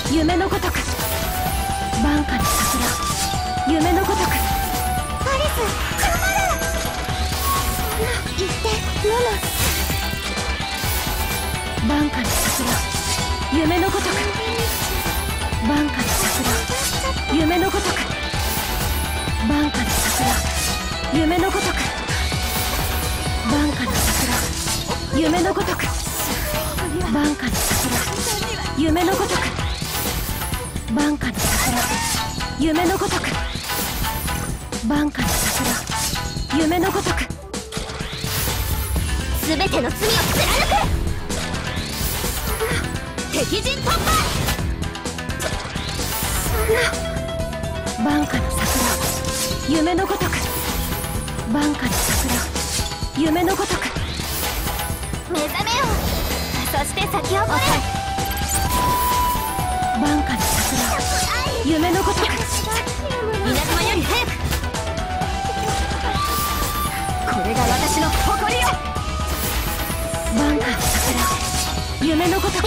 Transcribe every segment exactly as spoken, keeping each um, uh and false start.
夢のごとく晩夏に桜夢のごとくアリスちょまる言ってノノ晩夏に桜夢のごとく晩夏に桜夢のごとく晩夏に桜夢のごとく晩夏に桜夢のごとく晩夏に桜夢のごとく晩夏に桜夢のごとく晩夏に桜夢のごとく全ての罪を貫く敵陣突破晩夏の桜夢のごとく晩夏に桜夢のごとく目覚めよそして咲き誇れ晩夏に桜夢のごとく稲妻より早くこれが私の誇りよ晩夏に桜夢のごとく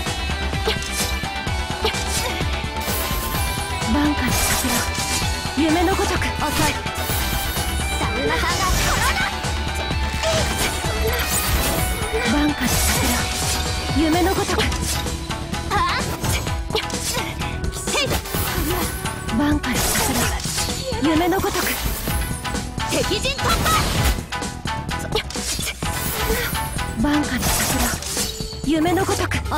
晩夏に桜夢のごとく遅いサウナハが晩夏に桜夢のごとく晩夏に桜夢のごとく敵陣突破晩夏に桜夢のごとく遅い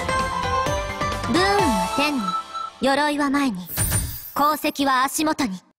ブーンは天に鎧は前に功績は足元に